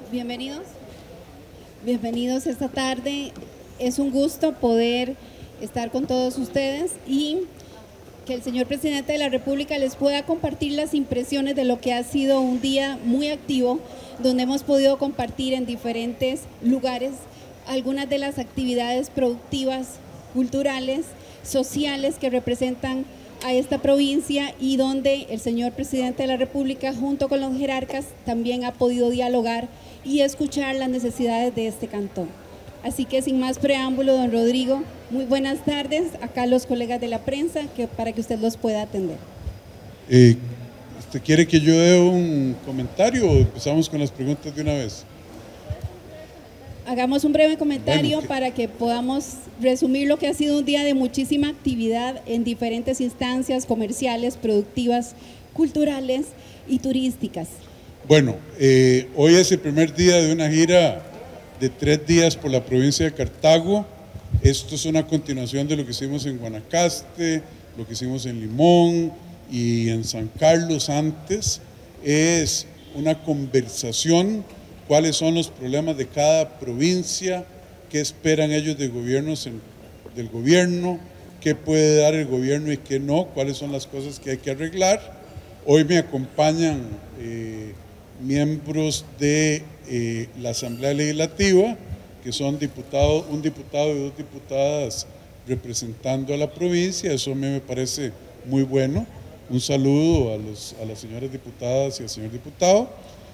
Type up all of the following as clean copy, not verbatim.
Bienvenidos. Bienvenidos esta tarde. Es un gusto poder estar con todos ustedes y que el señor presidente de la República les pueda compartir las impresiones de lo que ha sido un día muy activo, donde hemos podido compartir en diferentes lugares algunas de las actividades productivas, culturales, sociales que representan a esta provincia y donde el señor presidente de la República junto con los jerarcas también ha podido dialogar y escuchar las necesidades de este cantón. Así que sin más preámbulo, don Rodrigo, muy buenas tardes, acá los colegas de la prensa, para que usted los pueda atender. ¿Usted quiere que yo dé un comentario o empezamos con las preguntas de una vez? Hagamos un breve comentario para que podamos resumir lo que ha sido un día de muchísima actividad en diferentes instancias comerciales, productivas, culturales y turísticas. Bueno, hoy es el primer día de una gira de 3 días por la provincia de Cartago. Esto es una continuación de lo que hicimos en Guanacaste, lo que hicimos en Limón y en San Carlos antes. Es una conversación, cuáles son los problemas de cada provincia, qué esperan ellos del gobierno, qué puede dar el gobierno y qué no, cuáles son las cosas que hay que arreglar. Hoy me acompañan miembros de la Asamblea Legislativa, que son un diputado y 2 diputadas representando a la provincia. Eso a mí me parece muy bueno. Un saludo a las señoras diputadas y al señor diputado.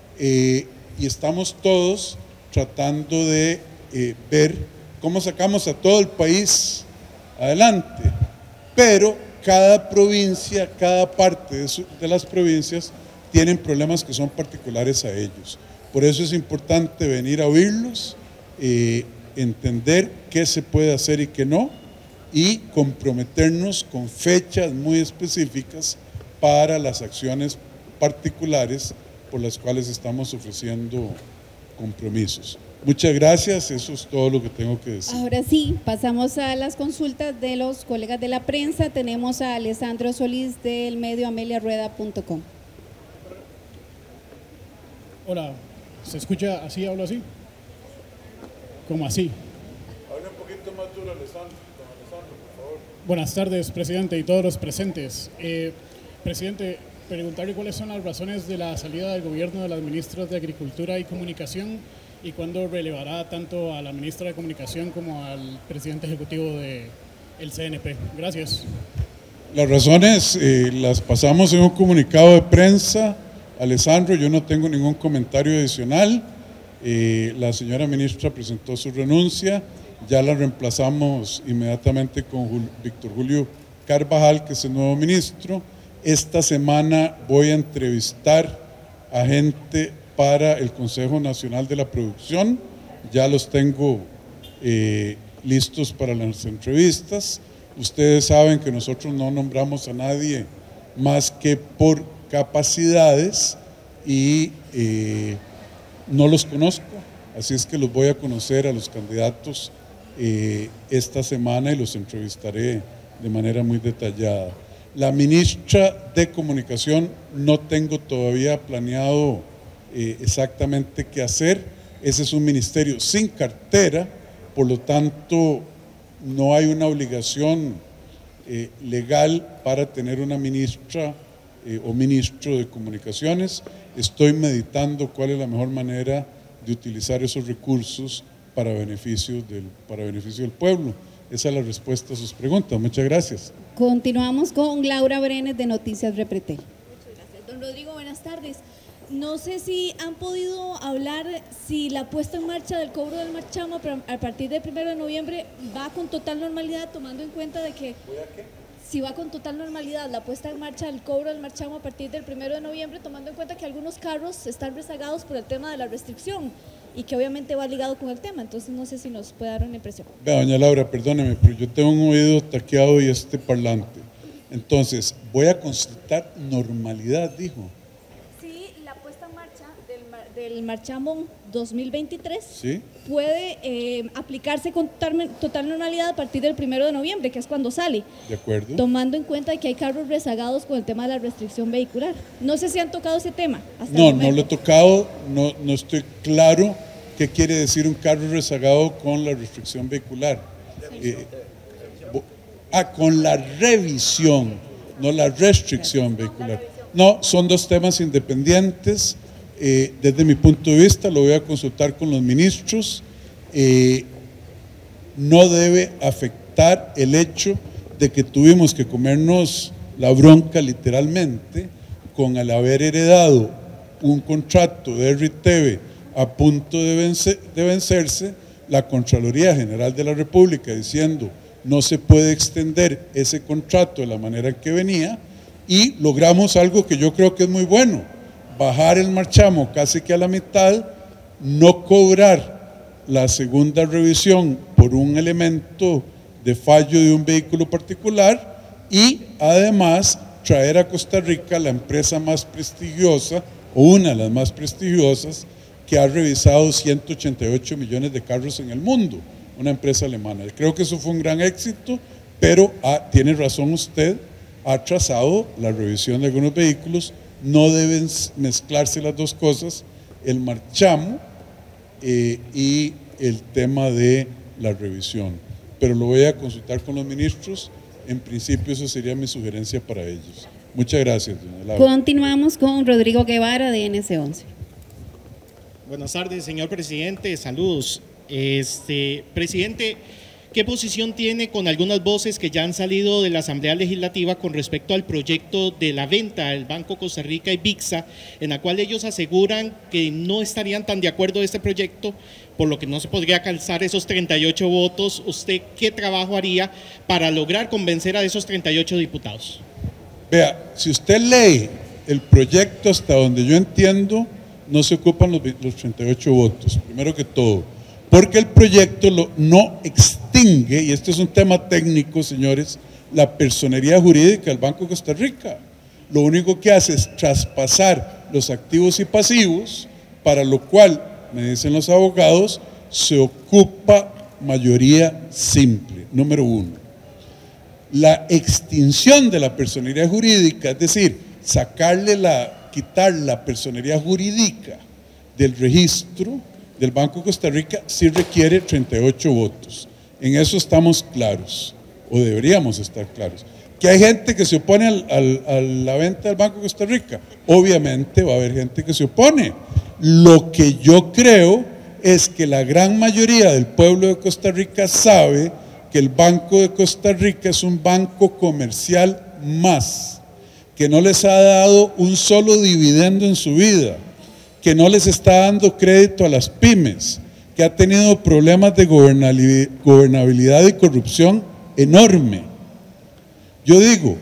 Y estamos todos tratando de ver cómo sacamos a todo el país adelante, pero cada provincia, cada parte de las provincias tienen problemas que son particulares a ellos. Por eso es importante venir a oírlos, entender qué se puede hacer y qué no, y comprometernos con fechas muy específicas para las acciones particulares por las cuales estamos ofreciendo compromisos. Muchas gracias, eso es todo lo que tengo que decir. Ahora sí, pasamos a las consultas de los colegas de la prensa. Tenemos a Alessandro Solís del medio ameliarueda.com. Hola, ¿se escucha así? ¿Hablo así? ¿Cómo así? Habla un poquito más duro, Alessandro, por favor. Buenas tardes, presidente, y todos los presentes. Presidente, preguntarle cuáles son las razones de la salida del gobierno de las ministras de Agricultura y Comunicación y cuándo relevará tanto a la ministra de Comunicación como al presidente ejecutivo del CNP. Gracias. Las razones las pasamos en un comunicado de prensa, Alessandro. Yo no tengo ningún comentario adicional. La señora ministra presentó su renuncia, ya la reemplazamos inmediatamente con Víctor Julio Carvajal, que es el nuevo ministro. Esta semana voy a entrevistar a gente para el Consejo Nacional de la Producción, ya los tengo listos para las entrevistas. Ustedes saben que nosotros no nombramos a nadie más que por capacidades y no los conozco, así es que los voy a conocer a los candidatos esta semana y los entrevistaré de manera muy detallada. La ministra de Comunicación no tengo todavía planeado exactamente qué hacer. Ese es un ministerio sin cartera, por lo tanto no hay una obligación legal para tener una ministra o ministro de Comunicaciones. Estoy meditando cuál es la mejor manera de utilizar esos recursos para beneficio del pueblo. Esa es la respuesta a sus preguntas. Muchas gracias. Continuamos con Laura Brenes de Noticias Repretel. Muchas gracias. Don Rodrigo, buenas tardes. No sé si han podido hablar si la puesta en marcha del cobro del marchamo a partir del 1 de noviembre va con total normalidad, tomando en cuenta de que… Si va con total normalidad la puesta en marcha del cobro del marchamo a partir del 1 de noviembre, tomando en cuenta que algunos carros están rezagados por el tema de la restricción y que obviamente va ligado con el tema. Entonces no sé si nos puede dar una impresión. Vea, doña Laura, perdóneme, pero yo tengo un oído taqueado y este parlante. Entonces, voy a constatar normalidad, dijo. Sí, la puesta en marcha el marchamo 2023 ¿Sí? puede aplicarse con total normalidad a partir del 1 de noviembre, que es cuando sale. De acuerdo. Tomando en cuenta que hay carros rezagados con el tema de la restricción vehicular. No sé si han tocado ese tema. No, no lo he tocado, no estoy claro qué quiere decir un carro rezagado con la restricción vehicular. Con la revisión, no la restricción vehicular. No, son dos temas independientes. Desde mi punto de vista, lo voy a consultar con los ministros. No debe afectar el hecho de que tuvimos que comernos la bronca literalmente con el haber heredado un contrato de RTV a punto de vencerse, la Contraloría General de la República diciendo no se puede extender ese contrato de la manera que venía, y logramos algo que yo creo que es muy bueno: bajar el marchamo casi que a la mitad, no cobrar la segunda revisión por un elemento de fallo de un vehículo particular, y además traer a Costa Rica la empresa más prestigiosa, o una de las más prestigiosas, que ha revisado 188 millones de carros en el mundo, una empresa alemana. Creo que eso fue un gran éxito, pero tiene razón usted, ha atrasado la revisión de algunos vehículos. No deben mezclarse las dos cosas, el marchamo y el tema de la revisión. Pero lo voy a consultar con los ministros. En principio, eso sería mi sugerencia para ellos. Muchas gracias, doña Laura. Continuamos con Rodrigo Guevara, de NS11. Buenas tardes, señor presidente. Saludos. Presidente, ¿qué posición tiene con algunas voces que ya han salido de la Asamblea Legislativa con respecto al proyecto de la venta del Banco Costa Rica y VIXA, en la cual ellos aseguran que no estarían tan de acuerdo de este proyecto, por lo que no se podría alcanzar esos 38 votos? ¿Usted qué trabajo haría para lograr convencer a esos 38 diputados? Vea, si usted lee el proyecto hasta donde yo entiendo, no se ocupan los 38 votos, primero que todo, porque el proyecto no extingue, y este es un tema técnico, señores, la personería jurídica del Banco de Costa Rica. Lo único que hace es traspasar los activos y pasivos, para lo cual, me dicen los abogados, se ocupa mayoría simple, número uno. La extinción de la personería jurídica, es decir, quitar la personería jurídica del registro del Banco de Costa Rica, sí requiere 38 votos. En eso estamos claros, o deberíamos estar claros. Que hay gente que se opone a la venta del Banco de Costa Rica, obviamente va a haber gente que se opone. Lo que yo creo es que la gran mayoría del pueblo de Costa Rica sabe que el Banco de Costa Rica es un banco comercial más, que no les ha dado un solo dividendo en su vida, que no les está dando crédito a las pymes, que ha tenido problemas de gobernabilidad y corrupción enorme. Yo digo,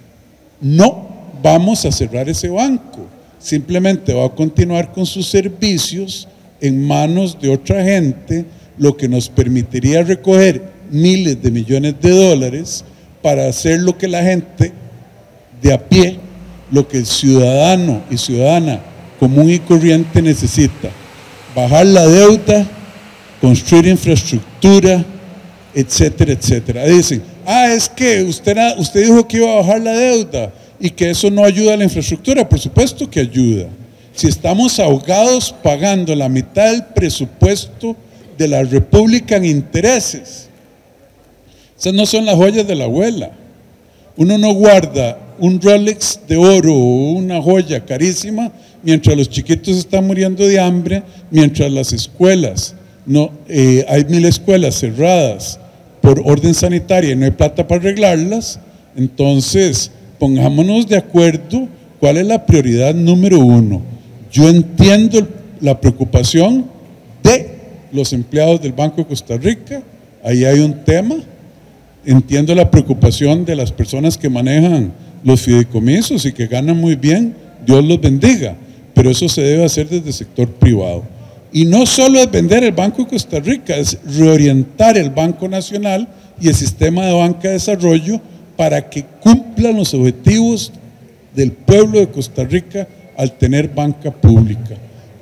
no vamos a cerrar ese banco, simplemente va a continuar con sus servicios en manos de otra gente, lo que nos permitiría recoger miles de millones de dólares para hacer lo que la gente de a pie, lo que el ciudadano y ciudadana común y corriente necesita: bajar la deuda, construir infraestructura, etcétera, etcétera. Dicen, es que usted dijo que iba a bajar la deuda y que eso no ayuda a la infraestructura. Por supuesto que ayuda. Si estamos ahogados pagando la mitad del presupuesto de la República en intereses, esas no son las joyas de la abuela. Uno no guarda un Rolex de oro o una joya carísima mientras los chiquitos están muriendo de hambre, mientras las escuelas, hay 1000 escuelas cerradas por orden sanitaria y no hay plata para arreglarlas. Entonces, pongámonos de acuerdo cuál es la prioridad número uno. Yo entiendo la preocupación de los empleados del Banco de Costa Rica, ahí hay un tema. Entiendo la preocupación de las personas que manejan los fideicomisos y que ganan muy bien, Dios los bendiga, pero eso se debe hacer desde el sector privado. Y no solo es vender el Banco de Costa Rica, es reorientar el Banco Nacional y el sistema de banca de desarrollo para que cumplan los objetivos del pueblo de Costa Rica al tener banca pública.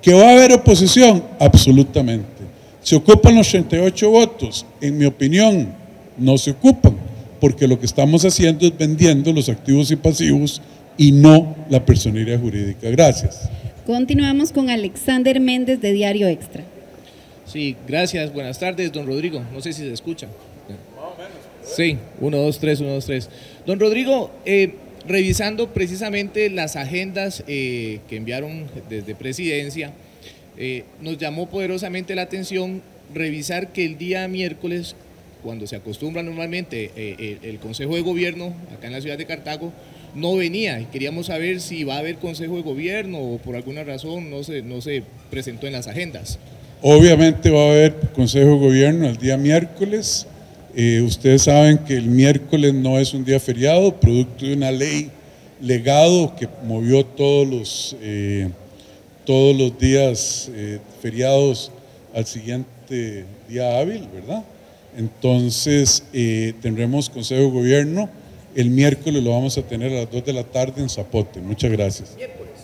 ¿Que va a haber oposición? Absolutamente. ¿Se ocupan los 38 votos? En mi opinión, no se ocupan, porque lo que estamos haciendo es vendiendo los activos y pasivos y no la personería jurídica. Gracias. Continuamos con Alexander Méndez de Diario Extra. Sí, gracias. Buenas tardes, don Rodrigo. No sé si se escucha. Sí, 1, 2, 3, 1, 2, 3. Don Rodrigo, revisando precisamente las agendas que enviaron desde Presidencia, nos llamó poderosamente la atención revisar que el día miércoles, cuando se acostumbra normalmente el Consejo de Gobierno acá en la ciudad de Cartago, no venía, y queríamos saber si va a haber Consejo de Gobierno o por alguna razón no se presentó en las agendas. Obviamente va a haber Consejo de Gobierno el día miércoles. Ustedes saben que el miércoles no es un día feriado, producto de una ley legado que movió todos los días feriados al siguiente día hábil, ¿verdad? Entonces tendremos Consejo de Gobierno. El miércoles lo vamos a tener a las 2 de la tarde en Zapote. Muchas gracias.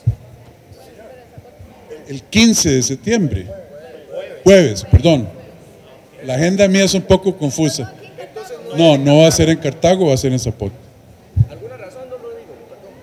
El 15 de septiembre. Jueves, perdón. La agenda mía es un poco confusa. No va a ser en Cartago, va a ser en Zapote. ¿Alguna razón, don Rodrigo?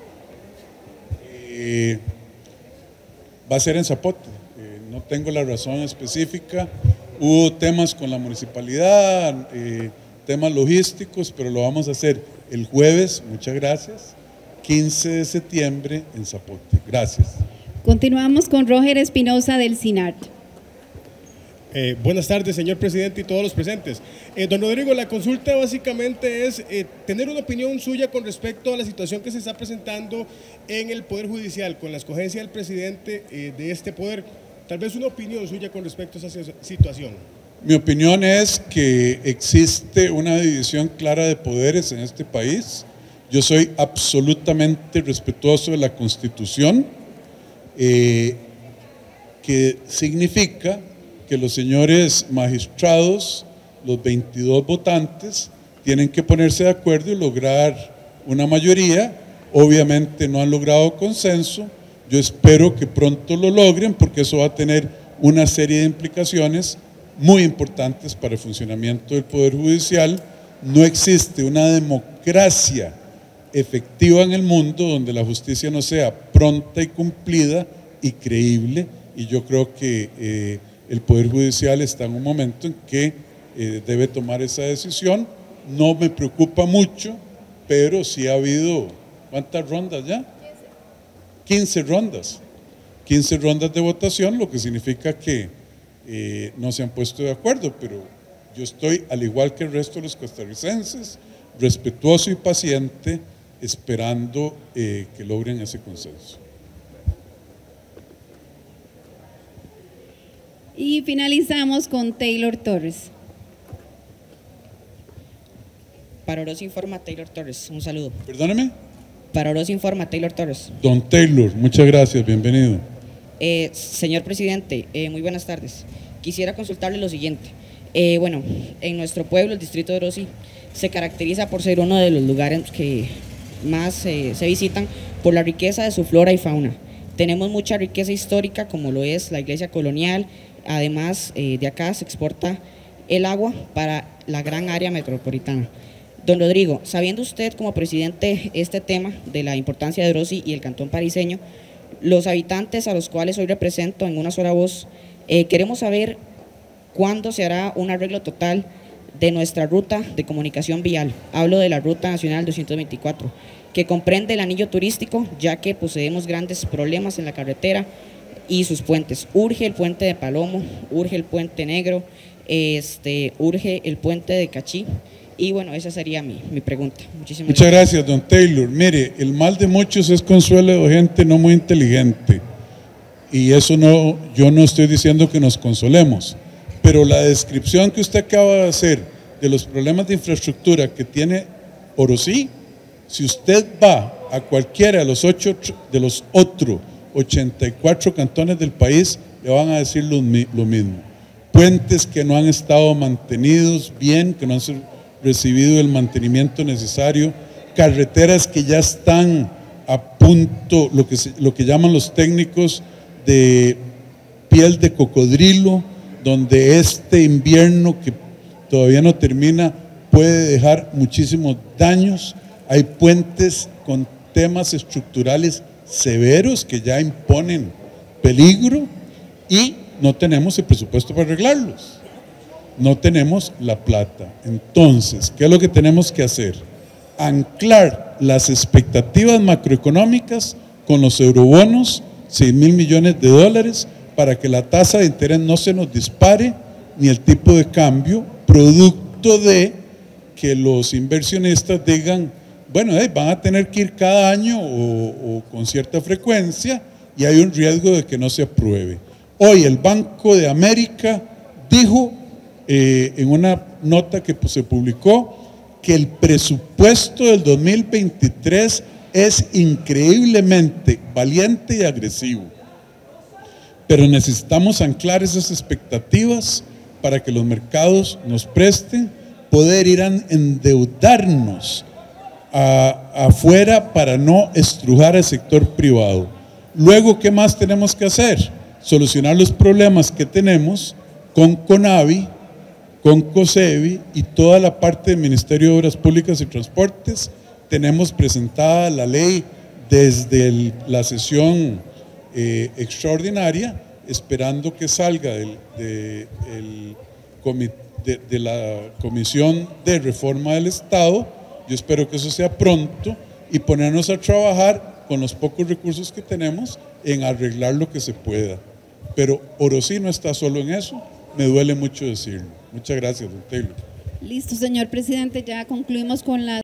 Va a ser en Zapote. No tengo la razón específica. Hubo temas con la municipalidad, temas logísticos, pero lo vamos a hacer el jueves, muchas gracias, 15 de septiembre en Zapote. Gracias. Continuamos con Roger Espinosa del CINART. Buenas tardes, señor presidente y todos los presentes. Don Rodrigo, la consulta básicamente es tener una opinión suya con respecto a la situación que se está presentando en el Poder Judicial, con la escogencia del presidente de este poder. Tal vez una opinión suya con respecto a esa situación. Mi opinión es que existe una división clara de poderes en este país. Yo soy absolutamente respetuoso de la Constitución, que significa que los señores magistrados, los 22 votantes, tienen que ponerse de acuerdo y lograr una mayoría. Obviamente no han logrado consenso. Yo espero que pronto lo logren, porque eso va a tener una serie de implicaciones muy importantes para el funcionamiento del Poder Judicial. No existe una democracia efectiva en el mundo donde la justicia no sea pronta y cumplida y creíble, y yo creo que el Poder Judicial está en un momento en que debe tomar esa decisión. No me preocupa mucho, pero sí ha habido, ¿cuántas rondas ya? 15 rondas. 15 rondas de votación, lo que significa que no se han puesto de acuerdo, pero yo estoy, al igual que el resto de los costarricenses, respetuoso y paciente, esperando que logren ese consenso. Y finalizamos con Taylor Torres. Para Orosi Informa, Taylor Torres. Un saludo. Perdóneme. Para Orosi Informa, Taylor Torres. Don Taylor, muchas gracias, bienvenido. Señor presidente, muy buenas tardes. Quisiera consultarle lo siguiente. Bueno, en nuestro pueblo, el distrito de Orosi, se caracteriza por ser uno de los lugares que más se visitan por la riqueza de su flora y fauna. Tenemos mucha riqueza histórica, como lo es la iglesia colonial. Además, de acá se exporta el agua para la gran área metropolitana. Don Rodrigo, sabiendo usted como presidente este tema de la importancia de Orosi y el cantón pariseño, los habitantes a los cuales hoy represento en una sola voz, queremos saber cuándo se hará un arreglo total de nuestra ruta de comunicación vial. Hablo de la Ruta Nacional 224, que comprende el anillo turístico, ya que poseemos grandes problemas en la carretera y sus puentes. Urge el puente de Palomo, urge el puente Negro, urge el puente de Cachí. Y bueno, esa sería mi pregunta. Muchas gracias, don Taylor. Mire, el mal de muchos es consuelo de gente no muy inteligente. Y eso no, yo no estoy diciendo que nos consolemos, pero la descripción que usted acaba de hacer de los problemas de infraestructura que tiene Orosi, si usted va a cualquiera de los otros 84 cantones del país, le van a decir lo mismo. Puentes que no han estado mantenidos bien, que no han recibido el mantenimiento necesario, carreteras que ya están a punto, lo que llaman los técnicos de piel de cocodrilo, donde este invierno que todavía no termina puede dejar muchísimos daños. Hay puentes con temas estructurales severos que ya imponen peligro y no tenemos el presupuesto para arreglarlos. No tenemos la plata. Entonces, ¿qué es lo que tenemos que hacer? Anclar las expectativas macroeconómicas con los eurobonos, 6.000 millones de dólares, para que la tasa de interés no se nos dispare, ni el tipo de cambio, producto de que los inversionistas digan, bueno, van a tener que ir cada año o con cierta frecuencia y hay un riesgo de que no se apruebe. Hoy el Banco de América dijo en una nota que se publicó que el presupuesto del 2023 es increíblemente valiente y agresivo. Pero necesitamos anclar esas expectativas para que los mercados nos presten, poder ir a endeudarnos afuera para no estrujar al sector privado. Luego, ¿qué más tenemos que hacer? Solucionar los problemas que tenemos con CONAVI, con COSEBI y toda la parte del Ministerio de Obras Públicas y Transportes. Tenemos presentada la ley desde la sesión extraordinaria, esperando que salga de la Comisión de Reforma del Estado. Yo espero que eso sea pronto y ponernos a trabajar con los pocos recursos que tenemos en arreglar lo que se pueda. Pero Orosí no está solo en eso, me duele mucho decirlo. Muchas gracias, don Taylor. Listo, señor presidente, ya concluimos con la